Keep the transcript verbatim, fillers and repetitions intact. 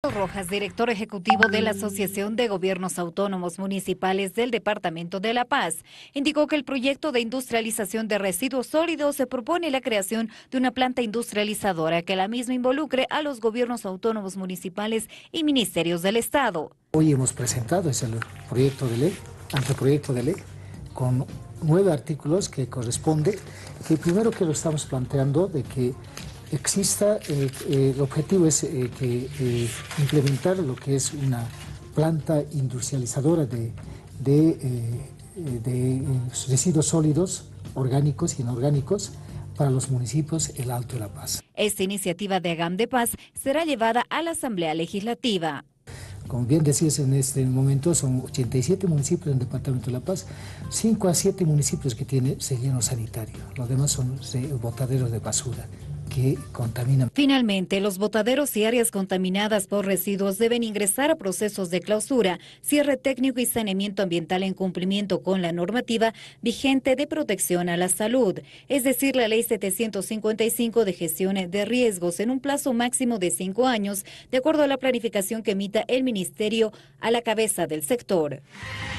Rojas, director ejecutivo de la Asociación de Gobiernos Autónomos Municipales del Departamento de La Paz, indicó que el proyecto de industrialización de residuos sólidos se propone la creación de una planta industrializadora que la misma involucre a los gobiernos autónomos municipales y ministerios del Estado. Hoy hemos presentado ese proyecto de ley, anteproyecto de ley, con nueve artículos que corresponde, que primero que lo estamos planteando de que exista, eh, eh, el objetivo es eh, que eh, implementar lo que es una planta industrializadora de, de, eh, de residuos sólidos, orgánicos y inorgánicos, para los municipios El Alto de La Paz. Esta iniciativa de Agam de Paz será llevada a la Asamblea Legislativa. Como bien decías, en este momento son ochenta y siete municipios en el Departamento de La Paz, cinco a siete municipios que tienen relleno sanitario, los demás son botaderos de basura que contaminan. Finalmente, los botaderos y áreas contaminadas por residuos deben ingresar a procesos de clausura, cierre técnico y saneamiento ambiental en cumplimiento con la normativa vigente de protección a la salud, es decir, la Ley setecientos cincuenta y cinco de gestión de riesgos en un plazo máximo de cinco años, de acuerdo a la planificación que emita el Ministerio a la cabeza del sector.